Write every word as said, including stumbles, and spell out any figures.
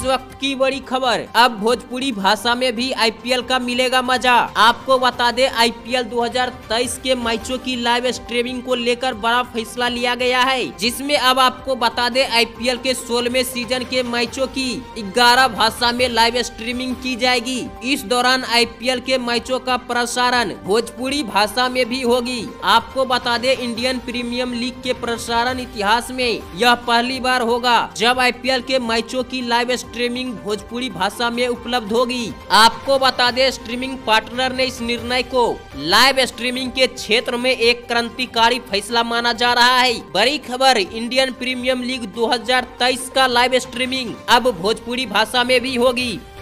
वक्त की बड़ी खबर, अब भोजपुरी भाषा में भी आईपीएल का मिलेगा मजा। आपको बता दें आईपीएल दो हज़ार तेईस के मैचों की लाइव स्ट्रीमिंग को लेकर बड़ा फैसला लिया गया है, जिसमें अब आपको बता दें आईपीएल के सोलहवें सीजन के मैचों की ग्यारह भाषा में लाइव स्ट्रीमिंग की जाएगी। इस दौरान आईपीएल के मैचों का प्रसारण भोजपुरी भाषा में भी होगी। आपको बता दें इंडियन प्रीमियर लीग के प्रसारण इतिहास में यह पहली बार होगा जब आईपीएल के मैचों की लाइव स्ट्रीमिंग भोजपुरी भाषा में उपलब्ध होगी। आपको बता दें स्ट्रीमिंग पार्टनर ने इस निर्णय को लाइव स्ट्रीमिंग के क्षेत्र में एक क्रांतिकारी फैसला माना जा रहा है। बड़ी खबर, इंडियन प्रीमियर लीग दो हज़ार तेईस का लाइव स्ट्रीमिंग अब भोजपुरी भाषा में भी होगी।